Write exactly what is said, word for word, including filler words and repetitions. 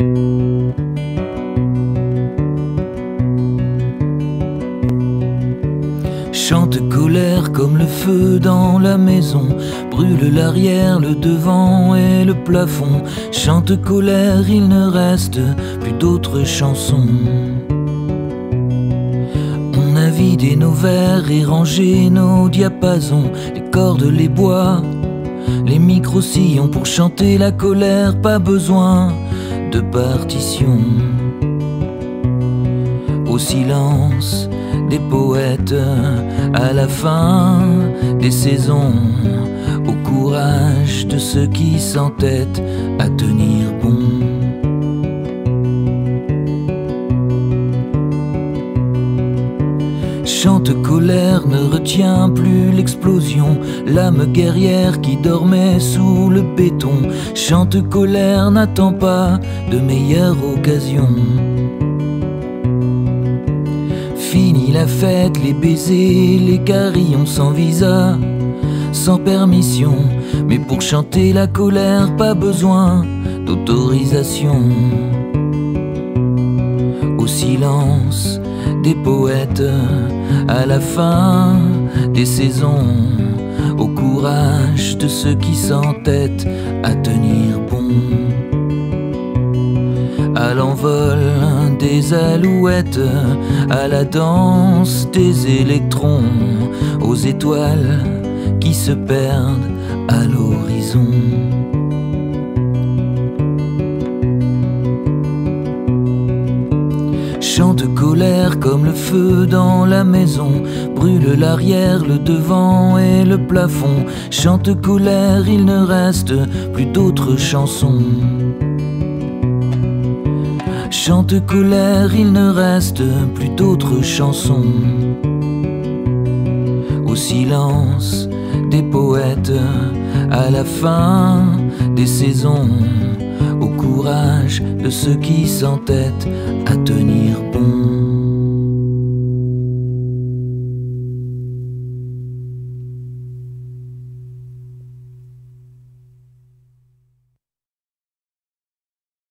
Chante colère comme le feu dans la maison, brûle l'arrière, le devant et le plafond. Chante colère, il ne reste plus d'autres chansons. On a vidé nos verres et rangé nos diapasons, les cordes, les bois, les micro-sillons. Pour chanter la colère, pas besoin de partition. Au silence des poètes, à la fin des saisons, au courage de ceux qui s'entêtent à tenir bon. Chante colère, ne retient plus l'explosion, l'âme guerrière qui dormait sous le béton. Chante colère, n'attend pas de meilleure occasion. Fini la fête, les baisers, les carillons sans visa, sans permission. Mais pour chanter la colère, pas besoin d'autorisation. Au silence des poètes, à la fin des saisons, au courage de ceux qui s'entêtent à tenir bon. À l'envol des alouettes, à la danse des électrons, aux étoiles qui se perdent à l'horizon. Chante colère comme le feu dans la maison, brûle l'arrière, le devant et le plafond. Chante colère, il ne reste plus d'autres chansons. Chante colère, il ne reste plus d'autres chansons. Au silence des poètes, à la fin des saisons, au courage de ceux qui s'entêtent à tenir bon.